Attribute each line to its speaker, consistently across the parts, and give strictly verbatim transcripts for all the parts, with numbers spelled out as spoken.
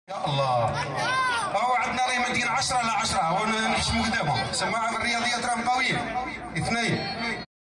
Speaker 1: يا الله. هو عندنا راهي مدينة عشرة على عشرة ونحشموا قدامهم. سماعة في الرياضيات راهم قويين. اثنين.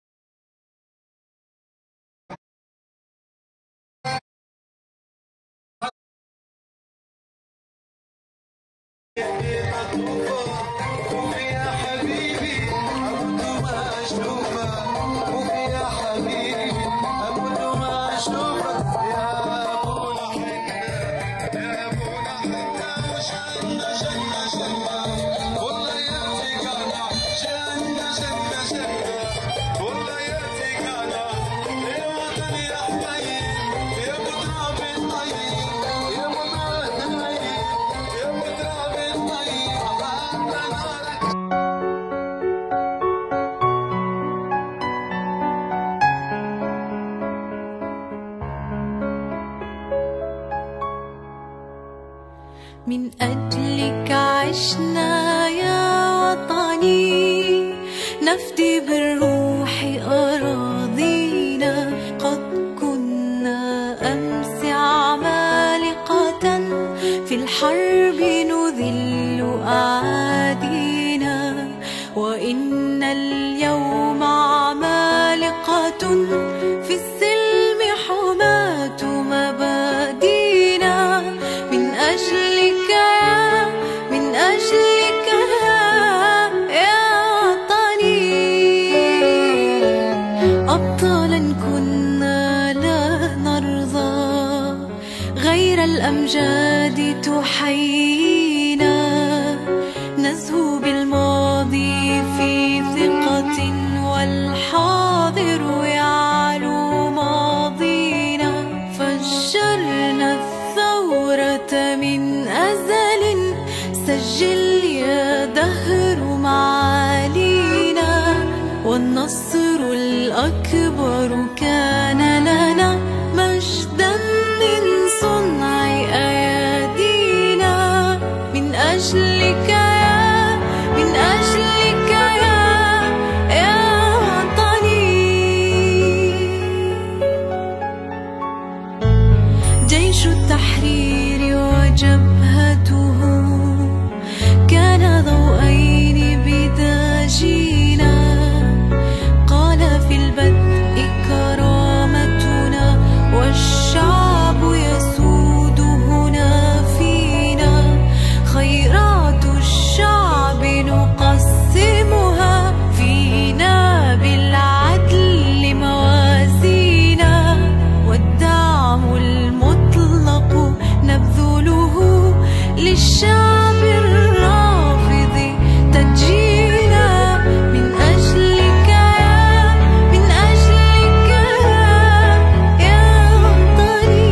Speaker 2: من أجلك عشنا يا وطني، نفدي بالروح أراضينا. قد كنا أمس عمالقة، في الحرب نذل أعادينا. وإن اليوم عمالقة، في السلم حماة مبادينا. من أجلك يا من أجلك يا وطني، أبطالا كنا لا نرضى غير الأمجاد تحيينا. نزهو بالماضي في ثقة، والحاضر يعلو ماضينا. فجرنا الثورة من أزل، سجل يا دهر معالينا. والنصر الأكبر كان لنا، مجدا من صنع أيادينا. من أجلك يا من أجلك يا يا وطني. جيش التحرير وجبهته كان ضوءين بداجينا. قال في البدء كرامتنا، والشعب يسود هنا فينا. خيرات الشعب نقسمها، فينا بالعدل موازينا. والدعم المطلق نبذله للشعب الرافض تدجينا. من أجلك يا من أجلك يا وطني.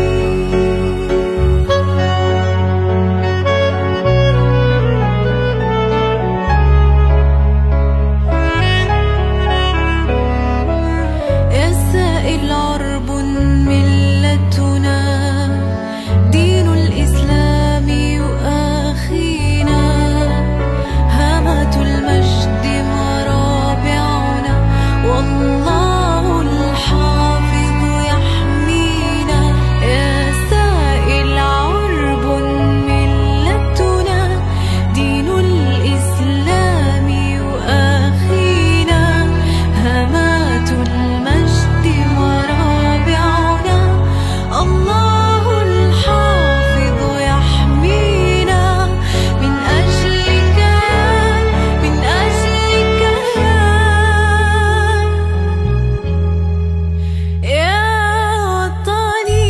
Speaker 2: يا سائل عرب ملتنا، دين الإسلام يؤاخينا. هامات المجد مرابعنا، والله الحافظ يحمينا. يا سائل عرب ملتنا، دين الإسلام يؤاخينا. هامات المجد مرابعنا، الله الحافظ يحمينا. من أجلك من أجلك يا يا وطني.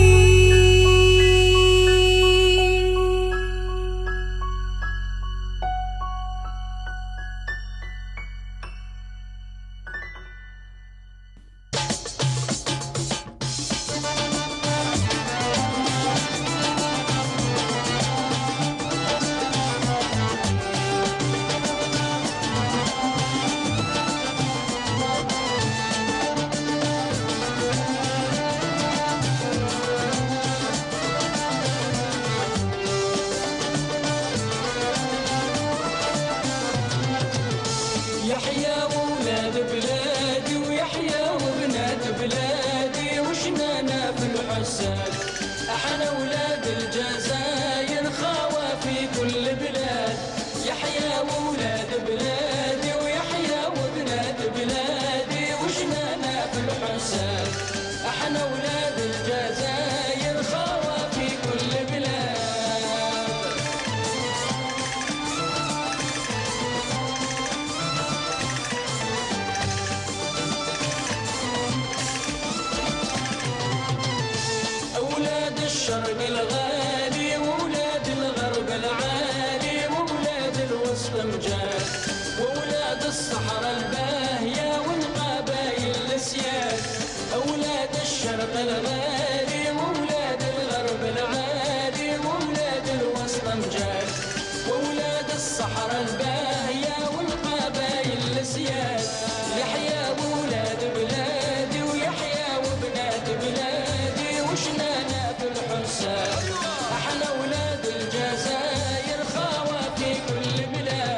Speaker 3: يحيى ولاد بلادي، ويحيى وبنات بلادي، وشنانا في الحساد. احنا ولاد الجزائر. الشرق الغالي وولاد الغرب العالي وولاد الوسط مجاد وولاد الصحراء الباهية والقبايل الاسياد اولاد الشرق الغالي وولاد الغرب العالي وولاد الوسط مجاد وولاد الصحراء الباهية والقبايل الاسياد يحيى وولاد بلادي ويحيى وبنات بلادي وشنانا في الحساد احنا ولاد الجزائر خاوة في كل بلاد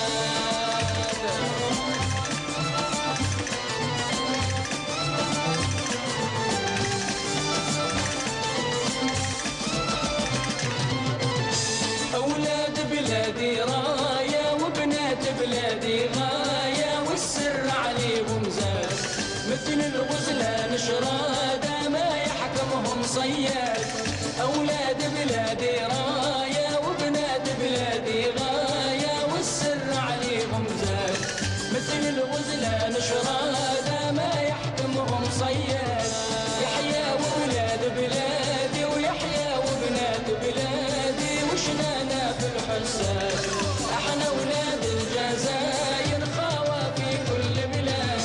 Speaker 3: اولاد بلادي راية وبنات بلادي غاية والسر عليهم زاد مثل الغزلان شرادة ما يحكمهم صياد اولاد بلادي راية وبنات بلادي غاية والسر عليهم زاد مثل الغزلان شرادة ما يحكمهم صياد يحيى وولاد بلادي ويحيى وبنات بلادي وشنانا في الحساد احنا ولاد الجزائر خاوة في كل بلاد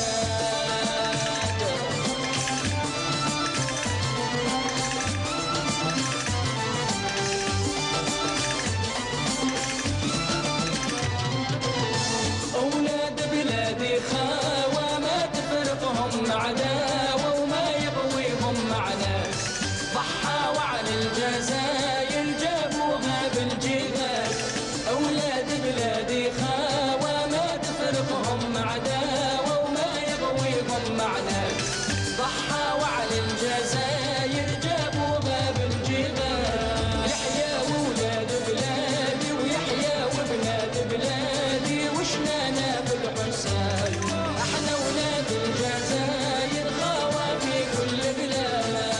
Speaker 3: اولاد بلادي خاوة ما تفرقهم عداوة وما يغويهم معنا ضحى وعن الجزائر جابوها بالجبال اولاد بلادي خاوة ما تفرقهم عداوة وما يغويهم معنا ضحى وعن الجزائر جابوها بالجبال يحيى وولاد بلادي ويحيى وبنات بلادي وشنانا في الحساد احنا ولاد الجزائر خاوة في كل بلاد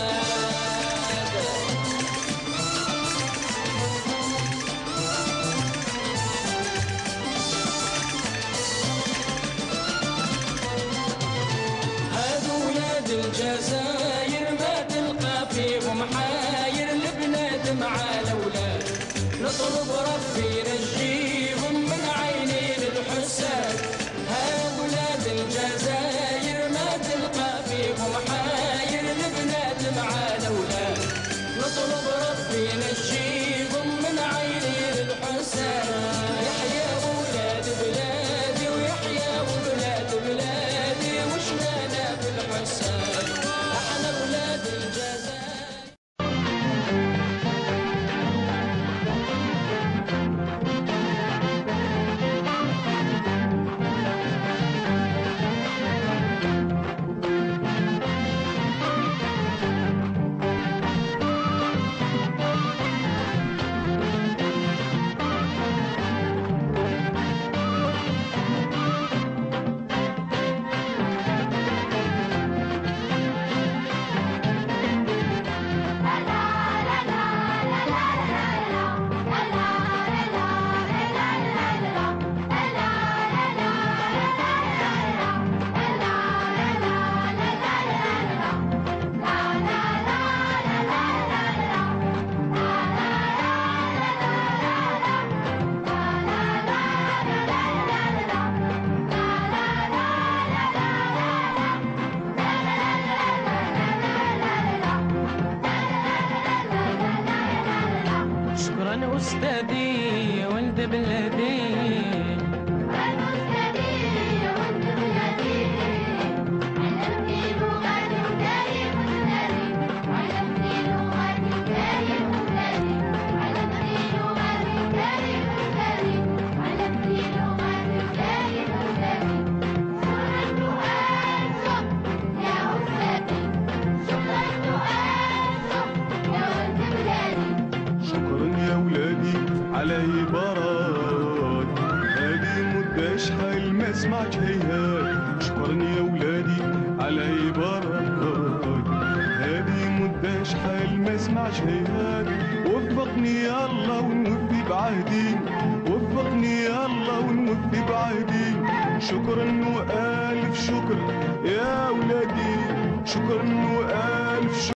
Speaker 3: الجزائر ما تلقى فيهم حاير البنات مع الاولاد نطلب ربي ينجيهم من عينين الحساد هؤلاء الجزائر ما تلقى فيهم حاير البنات مع الاولاد نطلب ربي ينجيهم من عينين الحساد يحيى وولاد بلادي ويحيى وبنات بلادي وشنانا في الحساد احنا ولاد الجزائر أستاذي يا ولد بلادي
Speaker 4: أنا أستاذي يا ولد بلادي علمني لغتي وتاريخ بلادي علمني لغتي وتاريخ بلادي علمني لغتي وتاريخ بلادي علمني لغتي وتاريخ بلادي شكرا يا أستاذي على عبارات هذه مدة شحال ما سمعت هيهات شكرا يا ولادي على عبارات هذه مدة شحال ما سمعت هيهات وفقني يا الله ونوفي بعهدي وفقني يا الله ونوفي بعهدي شكرا وألف شكر يا ولادي شكرا وألف شكر